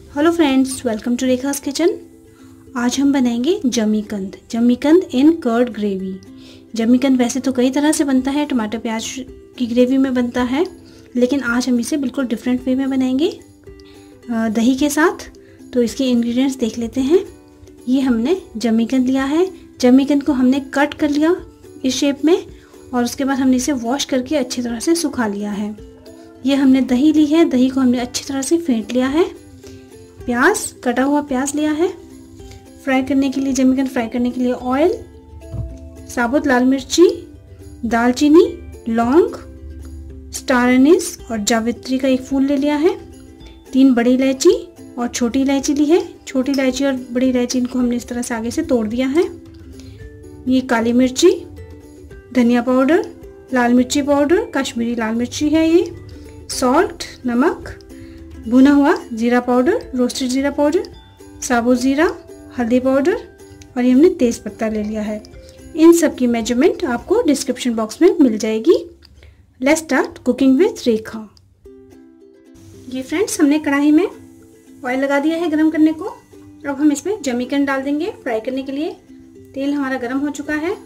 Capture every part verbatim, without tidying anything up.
Hello friends, welcome to Rekha's kitchen. आज हम बनाएंगे जमीकंद जमीकंद इन कर्ड ग्रेवी। जमीकंद वैसे तो कई तरह से बनता है, टमाटर प्याज की ग्रेवी में बनता है, लेकिन आज हम इसे बिल्कुल डिफरेंट वे में बनाएंगे दही के साथ। तो इसके इंग्रेडिएंट्स देख लेते हैं। ये हमने जमीकंद लिया है। जमीकंद को हमने कट कर लिया इस शेप में और उसके बाद हमने इसे वॉश करके अच्छी तरह से सुखा लिया है। ये हमने दही ली है, दही को हमने अच्छी तरह से फेंट लिया है। प्याज, कटा हुआ प्याज लिया है। फ्राई करने के लिए, जमीकंद फ्राई करने के लिए ऑयल, साबुत लाल मिर्ची, दालचीनी, लौंग, स्टार एनिस और जावित्री का एक फूल ले लिया है। तीन बड़ी इलायची और छोटी इलायची ली है। छोटी इलायची और बड़ी इलायची इनको हमने इस तरह से आगे से तोड़ दिया है। ये काली मिर्ची, धनिया पाउडर, लाल मिर्ची पाउडर, कश्मीरी लाल मिर्ची है ये, सॉल्ट, नमक, भुना हुआ जीरा पाउडर, रोस्टेड जीरा पाउडर, साबुत जीरा, हल्दी पाउडर और ये हमने तेज पत्ता ले लिया है। इन सब की मेजरमेंट आपको डिस्क्रिप्शन बॉक्स में मिल जाएगी। Let's start cooking with Rekha. ये फ्रेंड्स, हमने कढ़ाई में ऑयल लगा दिया है गरम करने को। अब हम इसमें जमीकंद डाल देंगे फ्राई करने के लिए। तेल हमारा गरम हो चुका है।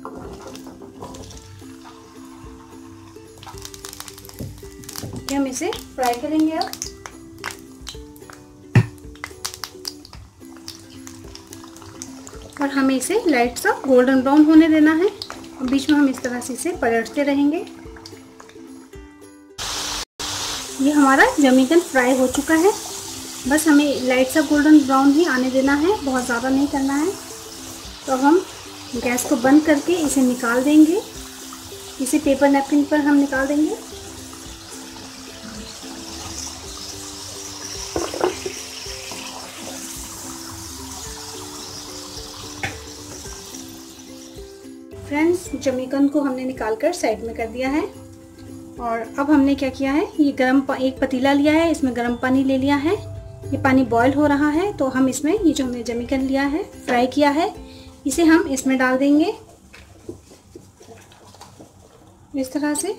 हम इसे फ्राई करेंगे अब। और हमें इसे लाइट सा गोल्डन ब्राउन होने देना है। और बीच में हम इस तरह से इसे पलटते रहेंगे। ये हमारा जमीकंद फ्राई हो चुका है। बस हमें लाइट सा गोल्डन ब्राउन ही आने देना है, बहुत ज़्यादा नहीं करना है। तो अब हम गैस को बंद करके इसे निकाल देंगे। इसे पेपर नैपकिन पर हम निकाल देंगे। फ्रेंड्स, जमीकंद को हमने निकालकर साइड में कर दिया है। और अब हमने क्या किया है, ये गरम एक पतीला लिया है, इसमें गरम पानी ले लिया है। ये पानी बॉईल हो रहा है तो हम इसमें ये जो हमने जमीकंद लिया है, फ्राई किया है, इसे हम इसमें डाल देंगे इस तरह से।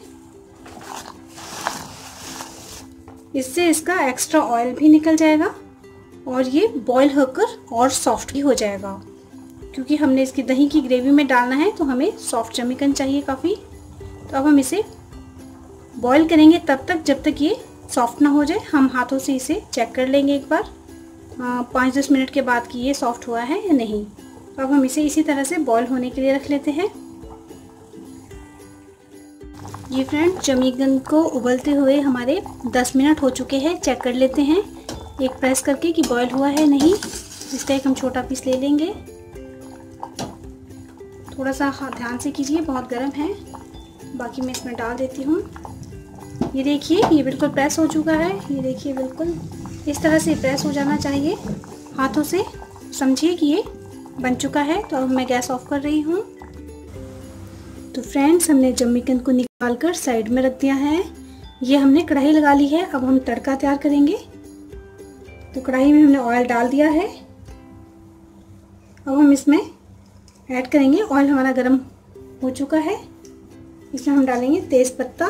इससे इसका एक्स्ट्रा ऑयल भी निकल जाएगा और ये बॉईल होकर और सॉफ्ट भी हो जाएगा। क्योंकि हमने इसकी दही की ग्रेवी में डालना है तो हमें सॉफ्ट जमीकंद चाहिए काफ़ी। तो अब हम इसे बॉईल करेंगे तब तक जब तक ये सॉफ्ट ना हो जाए। हम हाथों से इसे चेक कर लेंगे एक बार पाँच दस मिनट के बाद कि ये सॉफ्ट हुआ है या नहीं। तो अब हम इसे इसी तरह से बॉईल होने के लिए रख लेते हैं। ये फ्रेंड, जमीकंद को उबलते हुए हमारे दस मिनट हो चुके हैं। चेक कर लेते हैं एक प्रेस करके कि बॉईल हुआ है नहीं। इसका एक हम छोटा पीस ले लेंगे। थोड़ा सा ध्यान से कीजिए, बहुत गर्म है। बाकी मैं इसमें डाल देती हूँ। ये देखिए, ये बिल्कुल प्रेस हो चुका है। ये देखिए, बिल्कुल इस तरह से प्रेस हो जाना चाहिए हाथों से। समझिए कि ये बन चुका है। तो अब मैं गैस ऑफ कर रही हूँ। तो फ्रेंड्स, हमने जमीकंद को निकाल कर साइड में रख दिया है। ये हमने कढ़ाई लगा ली है। अब हम तड़का तैयार करेंगे। तो कढ़ाई में हमने ऑयल डाल दिया है। अब हम इसमें ऐड करेंगे, ऑयल हमारा गर्म हो चुका है। इसमें हम डालेंगे तेज पत्ता,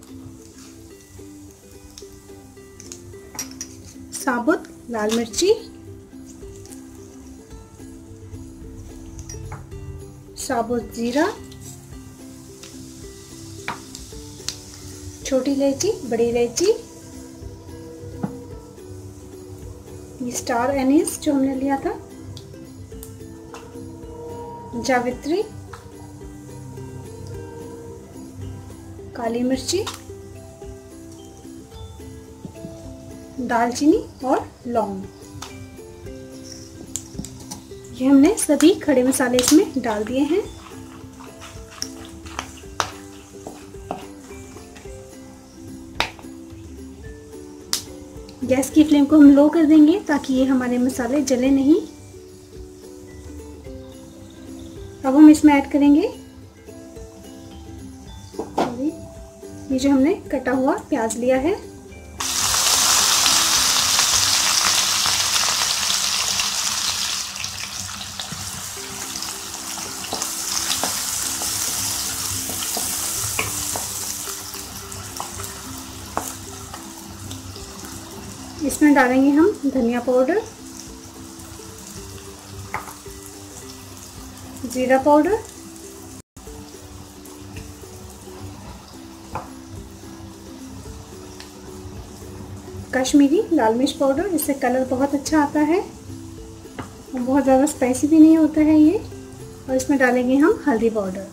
साबुत लाल मिर्ची, साबुत जीरा, छोटी इलायची, बड़ी इलायची, ये स्टार एनिस जो हमने लिया था, जावित्री, काली मिर्ची, दालचीनी और लौंग। ये हमने सभी खड़े मसाले इसमें डाल दिए हैं। गैस की फ्लेम को हम लो कर देंगे ताकि ये हमारे मसाले जले नहीं। अब हम इसमें ऐड करेंगे ये जो हमने कटा हुआ प्याज लिया है। इसमें डालेंगे हम धनिया पाउडर, जीरा पाउडर, कश्मीरी लाल मिर्च पाउडर। इससे कलर बहुत अच्छा आता है और बहुत ज़्यादा स्पाइसी भी नहीं होता है ये। और इसमें डालेंगे हम हल्दी पाउडर।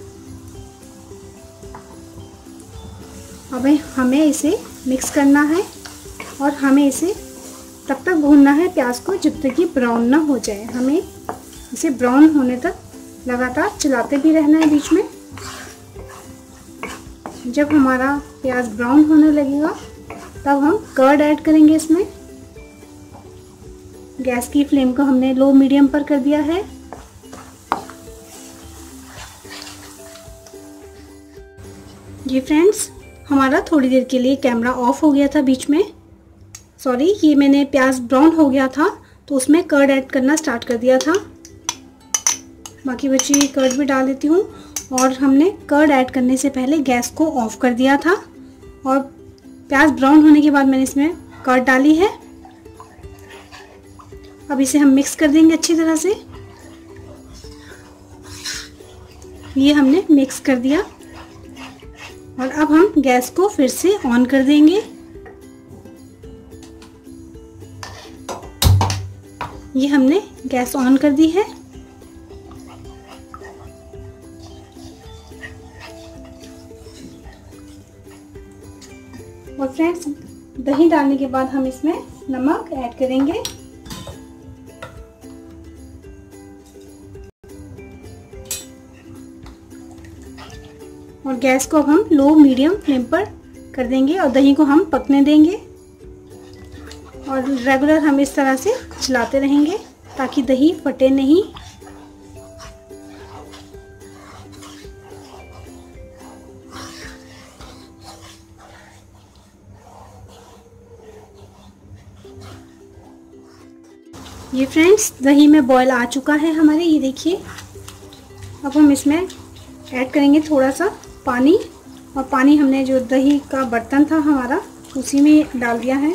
अब हमें इसे मिक्स करना है और हमें इसे तब तक भूनना है प्याज को जब तक कि ब्राउन ना हो जाए। हमें इसे ब्राउन होने तक लगातार चलाते भी रहना है बीच में। जब हमारा प्याज ब्राउन होने लगेगा तब हम कर्ड ऐड करेंगे इसमें। गैस की फ्लेम को हमने लो मीडियम पर कर दिया है। जी फ्रेंड्स, हमारा थोड़ी देर के लिए कैमरा ऑफ हो गया था बीच में। सॉरी, ये मैंने प्याज ब्राउन हो गया था तो उसमें कर्ड ऐड करना स्टार्ट कर दिया था। बाकी बची कर्ड भी डाल देती हूँ। और हमने कर्ड ऐड करने से पहले गैस को ऑफ कर दिया था और प्याज ब्राउन होने के बाद मैंने इसमें कर्ड डाली है। अब इसे हम मिक्स कर देंगे अच्छी तरह से। ये हमने मिक्स कर दिया और अब हम गैस को फिर से ऑन कर देंगे। ये हमने गैस ऑन कर दी है। और फ्रेंड्स, दही डालने के बाद हम इसमें नमक ऐड करेंगे। और गैस को हम लो मीडियम फ्लेम पर कर देंगे और दही को हम पकने देंगे। और रेगुलर हम इस तरह से चलाते रहेंगे ताकि दही फटे नहीं। ये फ्रेंड्स, दही में बॉयल आ चुका है हमारे, ये देखिए। अब हम इसमें ऐड करेंगे थोड़ा सा पानी। और पानी हमने जो दही का बर्तन था हमारा उसी में डाल दिया है।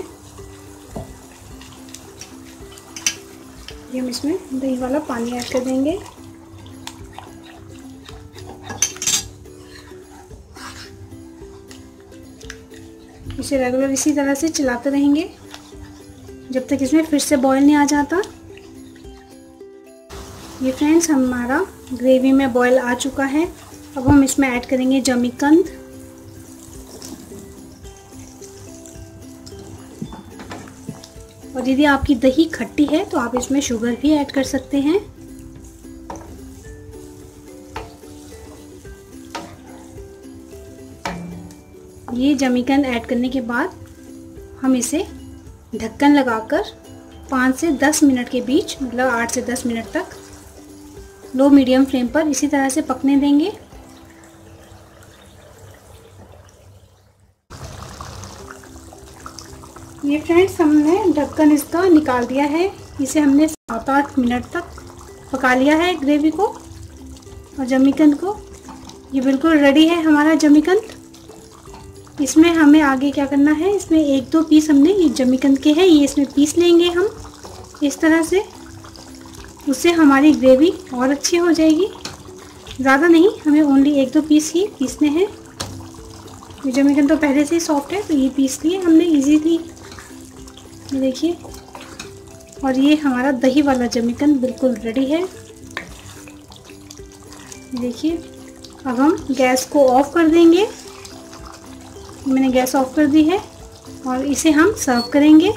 ये हम इसमें दही वाला पानी ऐड कर देंगे। इसे रेगुलर इसी तरह से चलाते रहेंगे जब तक इसमें फिर से बॉयल नहीं आ जाता। ये फ्रेंड्स, हमारा ग्रेवी में बॉयल आ चुका है। अब हम इसमें ऐड करेंगे जमीकंद। और यदि आपकी दही खट्टी है तो आप इसमें शुगर भी ऐड कर सकते हैं। ये जमीकंद ऐड करने के बाद हम इसे ढक्कन लगाकर पाँच से दस मिनट के बीच, मतलब आठ से दस मिनट तक लो मीडियम फ्लेम पर इसी तरह से पकने देंगे। ये फ्रेंड्स, हमने ढक्कन इसका निकाल दिया है। इसे हमने सात आठ मिनट तक पका लिया है ग्रेवी को और जमीकंद को। ये बिल्कुल रेडी है हमारा जमीकंद। इसमें हमें आगे क्या करना है, इसमें एक दो पीस हमने ये जमीकंद के हैं, ये इसमें पीस लेंगे हम इस तरह से। उससे हमारी ग्रेवी और अच्छी हो जाएगी। ज़्यादा नहीं, हमें ओनली एक दो पीस ही पीसने हैं। ये जमीकंद तो पहले से ही सॉफ्ट है तो ये पीस लिए हमने इजीली, ये देखिए। और ये हमारा दही वाला जमीकंद बिल्कुल रेडी है, ये देखिए। अब हम गैस को ऑफ कर देंगे। मैंने गैस ऑफ कर दी है और इसे हम सर्व करेंगे।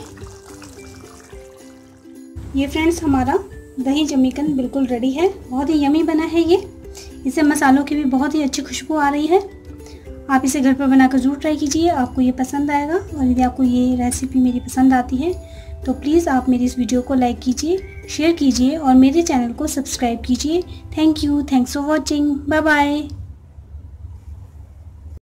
ये फ्रेंड्स, हमारा दही जमीकंद बिल्कुल रेडी है। बहुत ही यमी बना है ये। इसे मसालों की भी बहुत ही अच्छी खुशबू आ रही है। आप इसे घर पर बनाकर ज़रूर ट्राई कीजिए, आपको ये पसंद आएगा। और यदि आपको ये रेसिपी मेरी पसंद आती है तो प्लीज़ आप मेरी इस वीडियो को लाइक कीजिए, शेयर कीजिए और मेरे चैनल को सब्सक्राइब कीजिए। Thank you, thanks for watching, bye bye.